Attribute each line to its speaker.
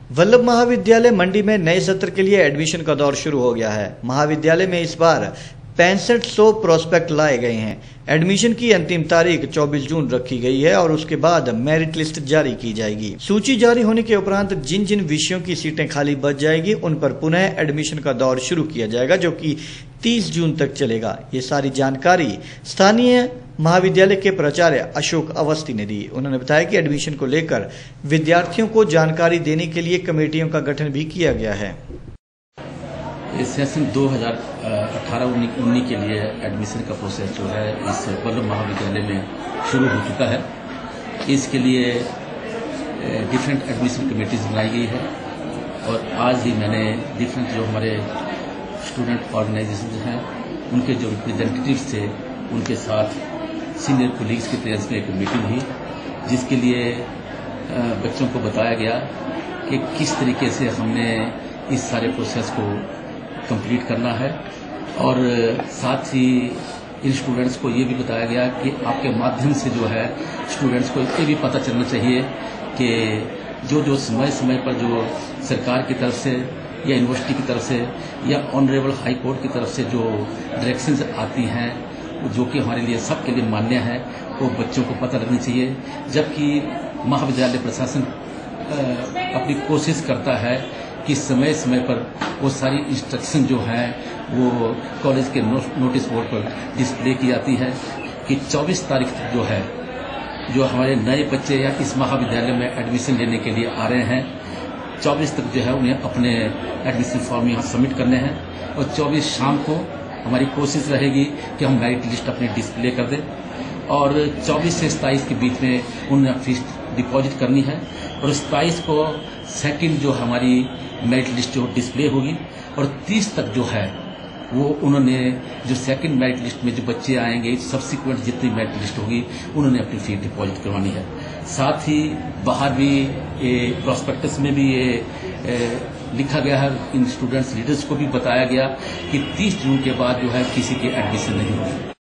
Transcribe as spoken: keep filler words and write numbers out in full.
Speaker 1: वल्लभ महाविद्यालय मंडी में नए सत्र के लिए एडमिशन का दौर शुरू हो गया है। महाविद्यालय में इस बार पैंसठ सौ प्रोस्पेक्ट लाए गए हैं। एडमिशन की अंतिम तारीख चौबीस जून रखी गई है और उसके बाद मेरिट लिस्ट जारी की जाएगी। सूची जारी होने के उपरांत जिन जिन विषयों की सीटें खाली बच जाएगी उन पर पुनः एडमिशन का दौर शुरू किया जाएगा, जो कि तीस जून तक चलेगा। ये सारी जानकारी स्थानीय महाविद्यालय के प्राचार्य अशोक अवस्थी ने दी। उन्होंने बताया कि एडमिशन को लेकर विद्यार्थियों को जानकारी देने के लिए कमेटियों का गठन भी किया गया है।
Speaker 2: इस सेशन दो हज़ार अठारह उन्नीस के लिए एडमिशन का प्रोसेस जो है इस वल्लभ महाविद्यालय में शुरू हो चुका है। इसके लिए डिफरेंट एडमिशन कमेटीज बनाई गई है और आज ही मैंने डिफरेंट जो हमारे स्टूडेंट ऑर्गेनाइजेशन हैं उनके जो रिप्रेजेंटेटिव्स थे उनके साथ सीनियर कोलीग्स की प्रेजेंस में एक मीटिंग हुई, जिसके लिए बच्चों को बताया गया कि किस तरीके से हमने इस सारे प्रोसेस को कंप्लीट करना है और साथ ही इन स्टूडेंट्स को ये भी बताया गया कि आपके माध्यम से जो है स्टूडेंट्स को ये भी पता चलना चाहिए कि जो जो समय समय पर जो सरकार की तरफ से या यूनिवर्सिटी की तरफ से या ऑनरेबल हाई कोर्ट की तरफ से जो डायरेक्शंस आती हैं जो कि हमारे लिए सबके लिए मान्य है, वो बच्चों को पता लगनी चाहिए। जबकि महाविद्यालय प्रशासन अपनी कोशिश करता है कि समय समय पर वो सारी इंस्ट्रक्शन जो है वो कॉलेज के नोटिस बोर्ड पर डिस्प्ले की जाती है कि चौबीस तारीख तक जो है जो हमारे नए बच्चे या इस महाविद्यालय में एडमिशन लेने के लिए आ रहे हैं, चौबीस तक जो है उन्हें अपने एडमिशन फॉर्म यहाँ सबमिट करने हैं और चौबीस शाम को हमारी कोशिश रहेगी कि हम मेरिट लिस्ट अपनी डिस्प्ले कर दें और चौबीस से सताईस के बीच में उन्हें फीस डिपॉजिट करनी है और सताईस को सेकंड जो हमारी मेरिट लिस्ट जो डिस्प्ले होगी और तीस तक जो है वो उन्होंने जो सेकंड मेरिट लिस्ट में जो बच्चे आएंगे सब्सिक्वेंट जितनी मेरिट लिस्ट होगी उन्होंने अपनी फीस डिपॉजिट करवानी है। साथ ही बाहर भी ये प्रोस्पेक्टस में भी ये ए, लिखा गया है, इन स्टूडेंट्स लीडर्स को भी बताया गया कि तीस जून के बाद जो है किसी की एडमिशन नहीं होगी।